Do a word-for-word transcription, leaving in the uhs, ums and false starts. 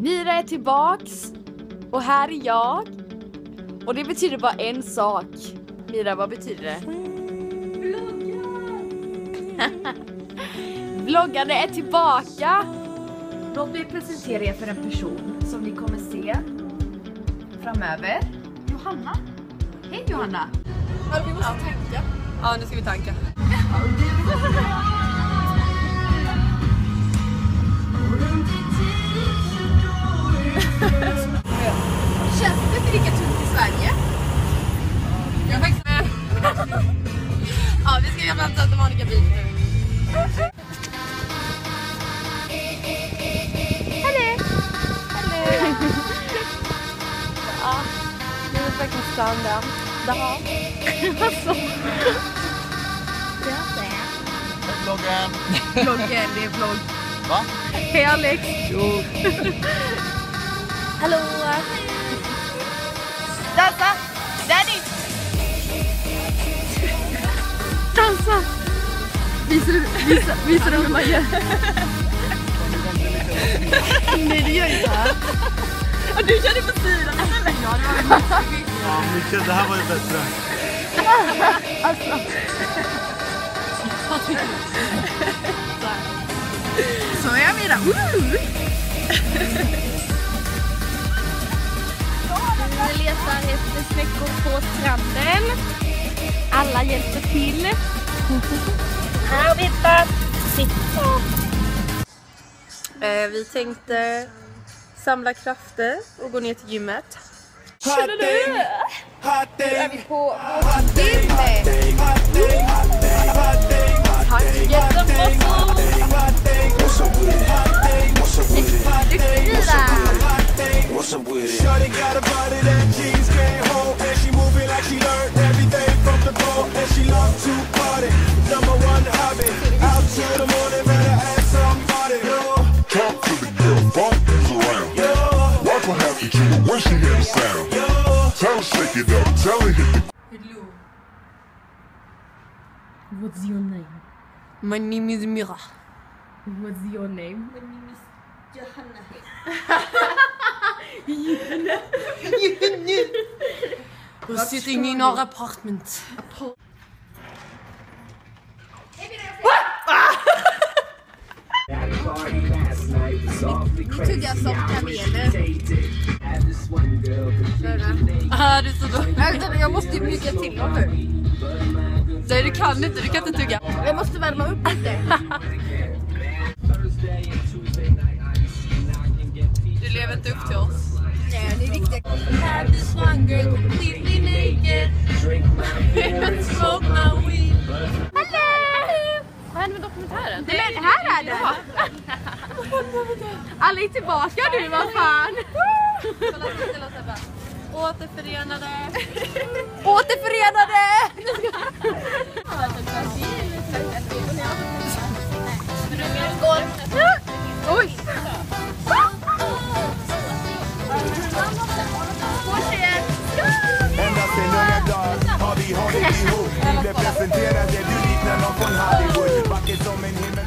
Mira är tillbaks. Och här är jag. Och det betyder bara en sak. Mira, vad betyder det? Vloggare är tillbaka. Låt mig presentera er för en person som ni kommer se framöver. Johanna. Hej Johanna. Ja, vi måste tanka. Ja, nu ska vi tanka. Känns det inte lika tungt i Sverige? Jag är faktiskt med. Ja, vi ska göra Santa Monica Beach nu. Hallå! Hallå! Ja, nu är det verkligen stranden. Jaha. Alltså. Vloggen. Vloggen, det är vlogg. Va? Hej Alex! Jo. Hallå! Dansa! Danny! Dansa! Visar du, visa, visar du hur man gör? Nej, det gör inte här. Och du körde på sidan eller? Ja, det var mycket. Ja, mycket. Det här var ju bättre. Alltså. Så är jag Mira. Vi letar efter snäckor på stranden. Alla hjälper till. Arbeta. Sitta. Eh, vi tänkte samla krafter och gå ner till gymmet. Känner du? Nu är vi på vårt gym. Shorty got a body that jeans can't hold, and she moving like she learned everything from the ball, and she love to party. Number one hobby, out to the morning, better have somebody. Talk to the girl, bump things around. Wipe her happy to her when she hear the sound. Tell her shake it up, tell her hit the. Hello. What's your name? My name is Mira. What's your name? My name is Johanna. We're sitting in our apartment. Nu tog jag som kameler. Ah, du är så dålig. Jag måste ju mjuka till dem nu. Nej, du kan inte. Du kan inte tugga. Jag måste värma upp lite. Du lever inte upp till oss. Nej, det är riktigt. Have this one girl completely naked. And smoke my weed. Hallå! Vad händer med dokumentären? Det är, här är det. Alla är tillbaka nu, vad fan. Kolla, ställa sig bara. Återförenade. Återförenade! Skål! Oj! Ända sen unga dagar har vi hållit ihop. Vi blev presenterade, du liknar någon från Hollywood. Vacker som en himmel.